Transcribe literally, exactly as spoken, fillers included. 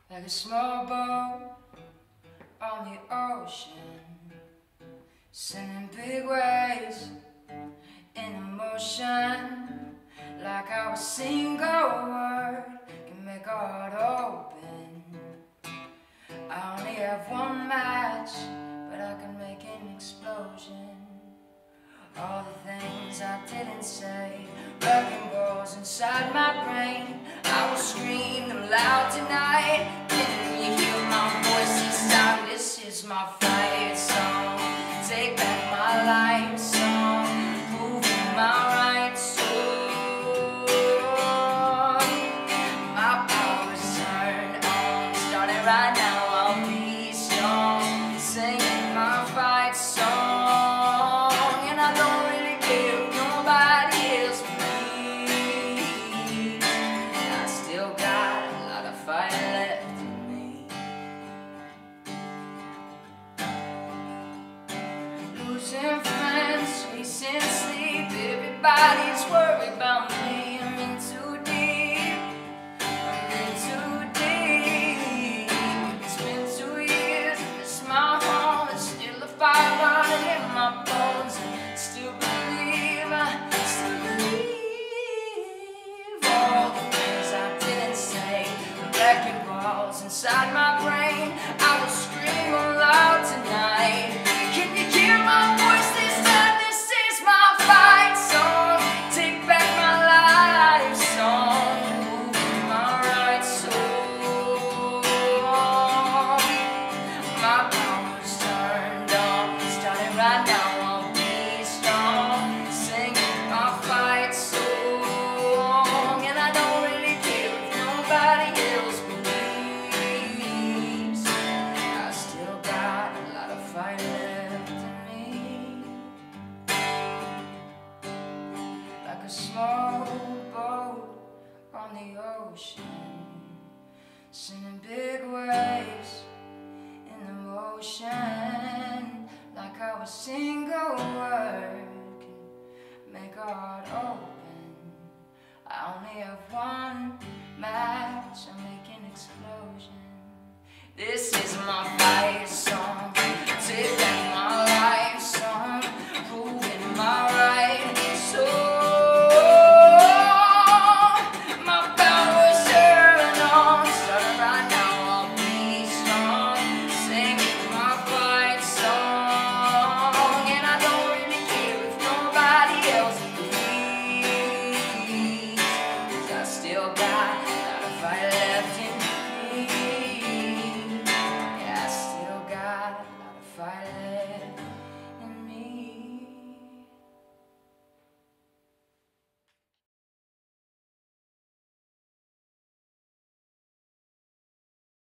like a small boat on the ocean, sending big waves in emotion, like how a single word can make a heart open. I only have one match, but I can make an explosion. All the things I didn't say, wrecking balls inside my brain. I will scream them loud tonight. Can you hear my voice this time? This is my fight song. Take back my life song, proving my rights. My power's turned on, starting right now. I'll be strong, singing my fight song, and I don't really care if nobody else believes. I still got a lot of fight left in me. Losing friends, chasing sleep, everybody's worried about me. I'm in too deep, I'm in too deep. It's been two years, it's my home, it's still a fire running in my bones. I still believe, I still believe all the things I didn't say, the wrecking balls inside my brain. I will scream aloud tonight. Can you hear my voice this time? This is my fight song. Take back my life song, moving my right soul. My power's turned on, starting right now. I'll be strong, singing my fight song, and I don't really care if nobody else believes. I still got a lot of fight left in me, like a small boat on the ocean, sending big waves in the motion, like how a single word can make a heart open. I only have one match.